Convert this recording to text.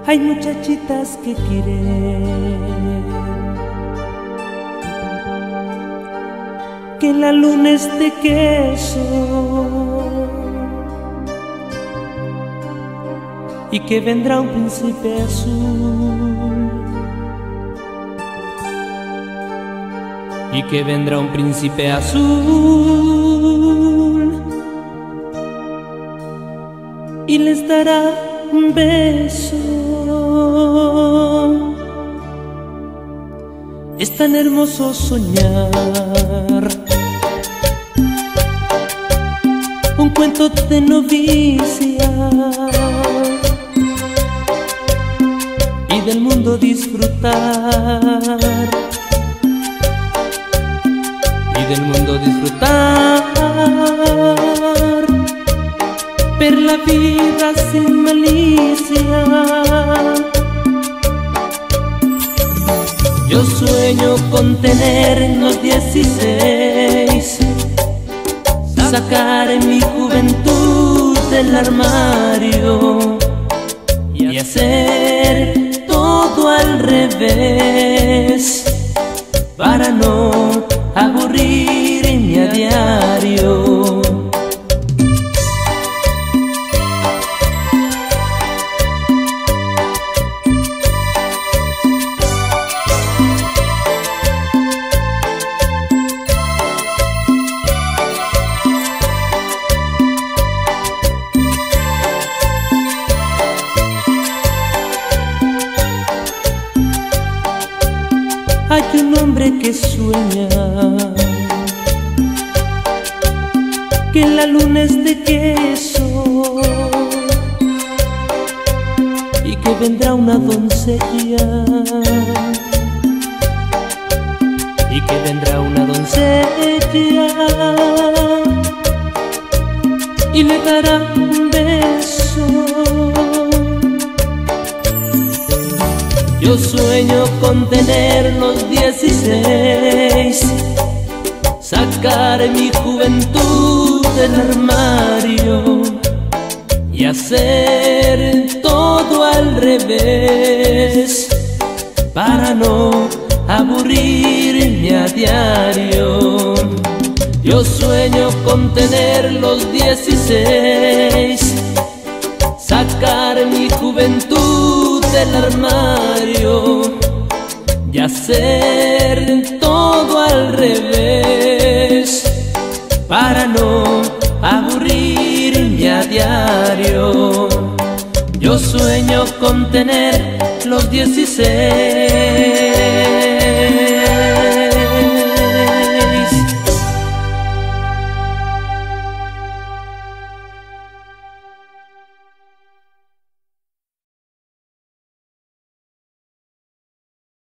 Hay muchachitas que quieren que la luna es de queso y que vendrá un príncipe azul, y que vendrá un príncipe azul y les dará un beso. Es tan hermoso soñar un cuento de novicia y del mundo disfrutar, y del mundo disfrutar, ver la vida sin malicia. Yo sueño con tener los 16, sacar mi juventud del armario y hacer todo al revés para no aburrirme a diario. Hay un hombre que sueña que la luna es de queso y que vendrá una doncella, y que vendrá una doncella y le dará un beso. Yo sueño con tener los 16, sacar mi juventud del armario y hacer todo al revés para no aburrirme a diario. Yo sueño con tener los 16, sacar mi juventud del armario y hacer todo al revés para no aburrirme a diario. Yo sueño con tener los 16.